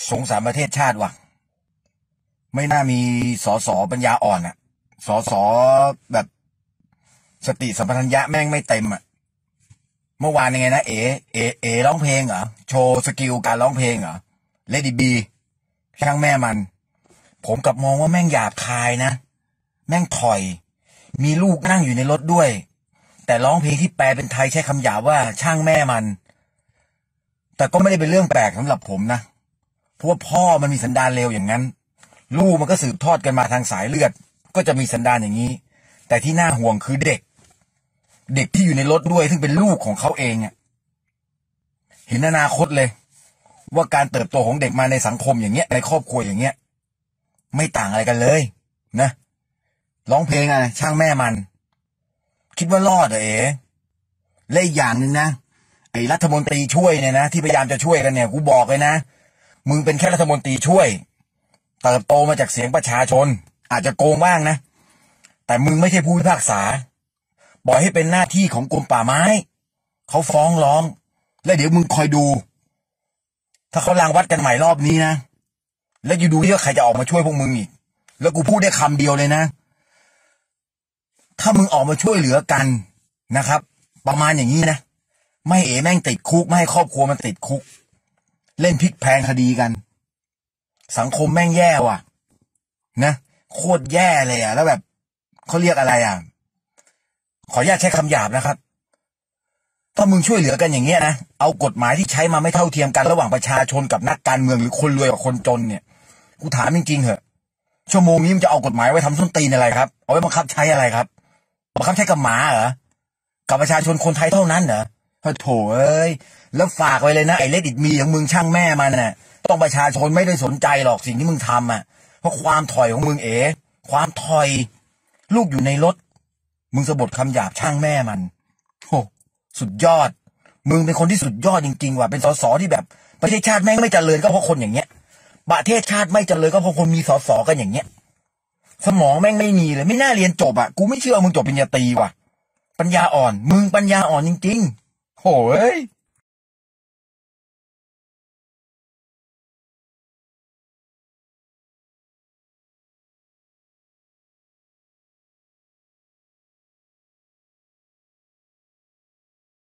สงสารประเทศชาติว่ะไม่น่ามีสสปัญญาอ่อนอ่ะสสแบบสติสัมปชัญญะแม่งไม่เต็มอ่ะเมื่อวานยังไงนะเอร้องเพลงเหรอโชว์สกิลการร้องเพลงเหรอเลดี้บีช่างแม่มันผมกลับมองว่าแม่งหยาบคายนะแม่งถอยมีลูกนั่งอยู่ในรถด้วยแต่ร้องเพลงที่แปลเป็นไทยใช้คำหยาบว่าช่างแม่มันแต่ก็ไม่ได้เป็นเรื่องแปลกสำหรับผมนะเพราะว่าพ่อมันมีสันดานเลวอย่างนั้นลูกมันก็สืบทอดกันมาทางสายเลือดก็จะมีสันดานอย่างนี้แต่ที่น่าห่วงคือเด็กที่อยู่ในรถด้วยซึ่งเป็นลูกของเขาเองอ่ะเห็นอนาคตเลยว่าการเติบโตของเด็กมาในสังคมอย่างเงี้ยในครอบครัวอย่างเงี้ยไม่ต่างอะไรกันเลยนะร้องเพลงอะไรช่างแม่มันคิดว่ารอดเหรอและอีกอย่างหนึ่งนะไอ้รัฐมนตรีช่วยเนี่ยนะที่พยายามจะช่วยกันเนี่ยกูบอกเลยนะมึงเป็นแค่รัฐมนตรีช่วยเติบโตมาจากเสียงประชาชนอาจจะโกงบ้างนะแต่มึงไม่ใช่ผู้พิพากษาปล่อยให้เป็นหน้าที่ของกรมป่าไม้เขาฟ้องร้องแล้วเดี๋ยวมึงคอยดูถ้าเขารางวัดกันใหม่รอบนี้นะแล้วอยู่ดูที่ว่าใครจะออกมาช่วยพวกมึงอีกแล้วกูพูดได้คำเดียวเลยนะถ้ามึงออกมาช่วยเหลือกันนะครับประมาณอย่างนี้นะไม่แม่งติดคุกไม่ให้ครอบครัวมันติดคุกเล่นพลิกแพลงคดีกันสังคมแม่งแย่ว่ะนะโคตรแย่เลยอ่ะแล้วแบบเขาเรียกอะไรอ่ะขออนุญาตใช้คำหยาบนะครับถ้ามึงช่วยเหลือกันอย่างเงี้ยนะเอากฎหมายที่ใช้มาไม่เท่าเทียมกันระหว่างประชาชนกับนักการเมืองหรือคนรวยกับคนจนเนี่ยกูถามจริงๆเหอะชั่วโมงนี้มึงจะเอากฎหมายไว้ทำส้นตีนอะไรครับเอาไว้บังคับใช้อะไรครับบังคับใช้กับหมาเหรอกับประชาชนคนไทยเท่านั้นเหรอโถเอ้ยแล้วฝากไว้เลยนะไอ้เลดิตมีของมึงช่างแม่มันน่ะต้องประชาชนไม่ได้สนใจหรอกสิ่งที่มึงทำอ่ะเพราะความถอยของมึงความถอยลูกอยู่ในรถมึงสะบัดคำหยาบช่างแม่มันโหสุดยอดมึงเป็นคนที่สุดยอดจริงๆว่ะเป็นสสที่แบบประเทศชาติแม่งไม่เจริญก็เพราะคนอย่างเงี้ยประเทศชาติไม่เจริญก็เพราะคนมีสสกันอย่างเงี้ยสมองแม่งไม่มีเลยไม่น่าเรียนจบอ่ะกูไม่เชื่อมึงจบปริญญาตรีว่ะปัญญาอ่อนมึงปัญญาอ่อนจริงๆโหย